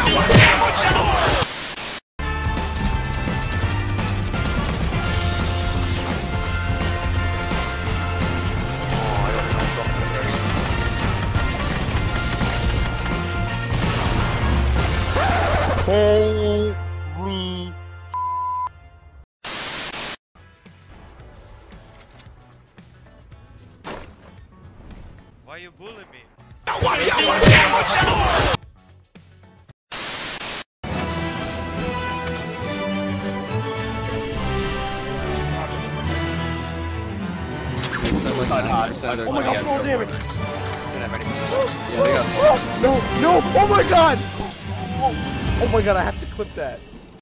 Holy. Why you bullying me? Oh my god, full damage! No, no! Oh my god! Oh my god, I have to clip that.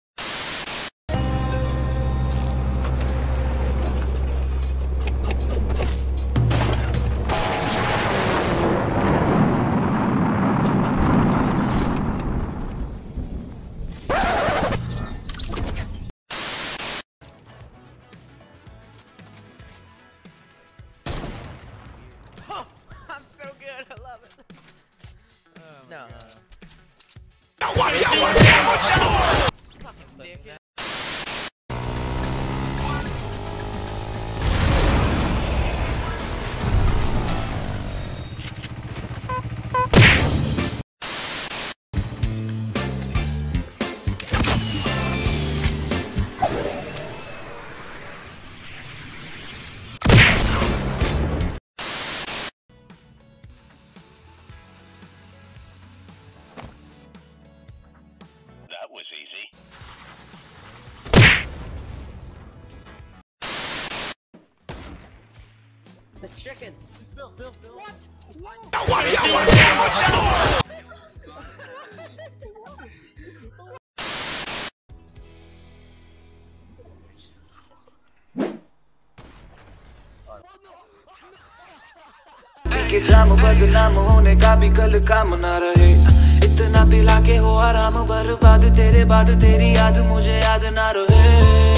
I'm so good, I love it. No. Fucking dickhead. That was easy. The chicken. Bill. What? कि जाम बदनाम होने का भी कल काम ना रहे। इतना पिला के हो आराम बर्बाद, तेरे बाद तेरी याद मुझे याद ना रहे।